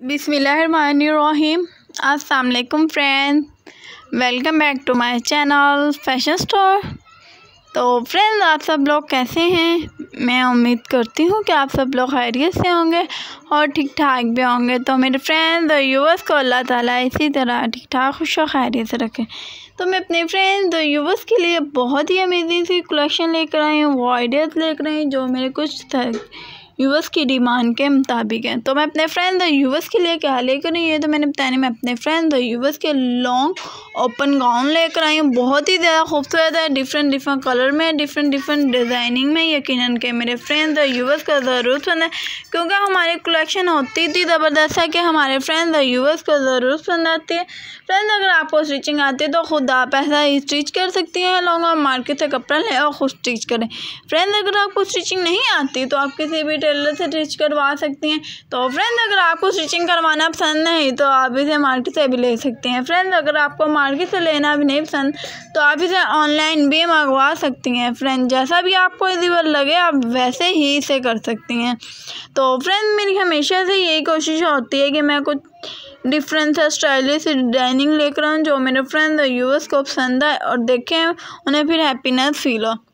बिस्मिल्लाहिर्रहमानिर्रहीम। अस्सलाम वालेकुम friend, welcome back to my channel fashion store. तो फ्रेंड्स, आप सब लोग कैसे हैं? मैं उम्मीद करती हूँ कि आप सब लोग खैरियत से होंगे और ठीक ठाक भी होंगे। तो मेरे फ्रेंड्स और व्यूअर्स को अल्लाह ताला इसी तरह ठीक ठाक खुश और खैरियत से रखें। तो मैं अपने फ्रेंड्स और व्यूअर्स के लिए बहुत ही अमेजिंग सी कलेक्शन लेकर आई हूँ, वो आइडियाज़ लेकर आई जो मेरे कुछ यूवर्स की डिमांड के मुताबिक है। तो मैं अपने फ्रेंड्स और यूवर्स के लिए क्या लेकर आई हूँ, तो मैंने बताया मैं अपने फ्रेंड्स और यूवर्स के लॉन्ग ओपन गाउन लेकर आई हूँ। बहुत ही ज़्यादा खूबसूरत है, डिफरेंट कलर में, डिफरेंट डिज़ाइनिंग में। यकीनन के मेरे फ्रेंड्स और यूवर्स का ज़रूर पसंद है, क्योंकि हमारी कलेक्शन होती थी ज़बरदस्त है कि हमारे फ्रेंड्स और यूवर्स को ज़रूर पसंद आती है। फ्रेंड्स, अगर आपको स्टिचिंग आती है तो ख़ुद आप ऐसा ही स्टिच कर सकती हैं, लॉन्ग और मार्केट से कपड़ा ले और ख़ुद स्टिच करें। फ्रेंड्स, अगर आपको स्टिचिंग नहीं आती तो आप किसी भी टेलर से स्टिच करवा सकती हैं। तो फ्रेंड्स, अगर आपको स्टिचिंग करवाना पसंद नहीं तो आप इसे मार्केट से भी ले सकती हैं। फ्रेंड्स, अगर आपको मार्केट से लेना भी नहीं पसंद तो आप इसे ऑनलाइन भी मंगवा सकती हैं। फ्रेंड्स, जैसा भी आपको इजीबल लगे आप वैसे ही इसे कर सकती हैं। तो फ्रेंड्स, मेरी हमेशा से यही कोशिश होती है कि मैं कुछ डिफरेंट सा स्टाइलिश डिज़ाइनिंग लेकर आऊँ जो मेरे फ्रेंड्स और व्यूअर्स को पसंद आए और देखें उन्हें फिर हैप्पीनेस फील हो।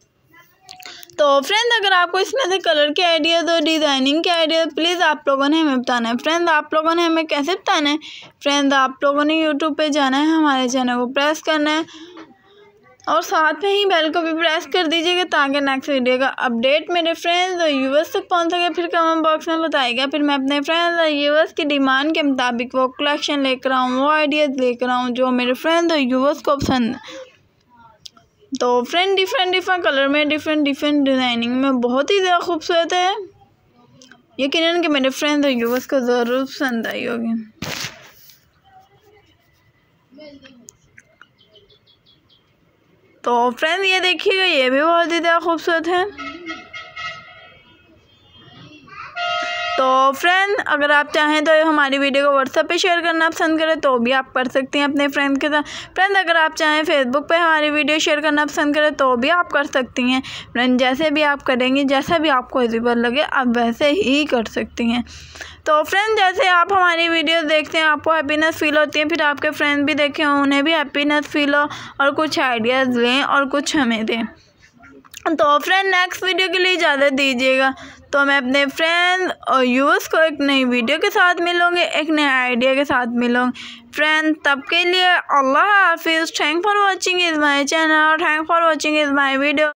तो फ्रेंड्स, अगर आपको इसमें से कलर के आइडियाज़ और डिज़ाइनिंग के आइडियाज़ प्लीज़ आप लोगों ने हमें बताना है। फ्रेंड्स, आप लोगों ने हमें कैसे बताना है? फ्रेंड्स, आप लोगों ने यूट्यूब पे जाना है, हमारे चैनल को प्रेस करना है और साथ में ही बेल को भी प्रेस कर दीजिएगा ताकि नेक्स्ट वीडियो का अपडेट मेरे फ्रेंड्स और व्यूअर्स तक पहुंच सके। फिर कमेंट बॉक्स में बताइएगा, फिर मैं अपने फ्रेंड्स और व्यूअर्स की डिमांड के मुताबिक वो कलेक्शन लेकर आऊँ, वो आइडियाज़ लेकर आऊँ जो मेरे फ्रेंड्स और व्यूअर्स को पसंद है। तो फ्रेंड, डिफरेंट कलर में, डिफरेंट डिज़ाइनिंग में बहुत ही ज़्यादा खूबसूरत है। यकीनन कि मेरे फ्रेंड्स और व्यूअर्स को ज़रूर पसंद आई होगी। तो फ्रेंड्स, ये देखिएगा, ये भी बहुत ही ज़्यादा खूबसूरत है। तो फ्रेंड, अगर आप चाहें तो हमारी वीडियो को व्हाट्सएप पे शेयर करना पसंद करें तो भी आप कर सकती हैं अपने फ्रेंड के साथ। फ्रेंड, अगर आप चाहें फेसबुक पे हमारी वीडियो शेयर करना पसंद करें तो भी आप कर सकती हैं। फ्रेंड, जैसे भी आप करेंगे, जैसा भी आपको इजीबल लगे आप वैसे ही कर सकती हैं। तो फ्रेंड, जैसे आप हमारी वीडियो देखते हैं आपको हैप्पीनेस फील होती है, फिर आपके फ्रेंड भी देखें उन्हें भी हैप्पीनेस फील हो और कुछ आइडियाज़ लें और कुछ हमें दें। तो फ्रेंड, नेक्स्ट वीडियो के लिए इजाज़त दीजिएगा। तो मैं अपने फ्रेंड और व्यूअर्स को एक नई वीडियो के साथ मिलूँगी, एक नए आइडिया के साथ मिलूँगी। फ्रेंड, तब के लिए अल्लाह हाफिज़। Thank for watching is my channel, thank for watching is my video.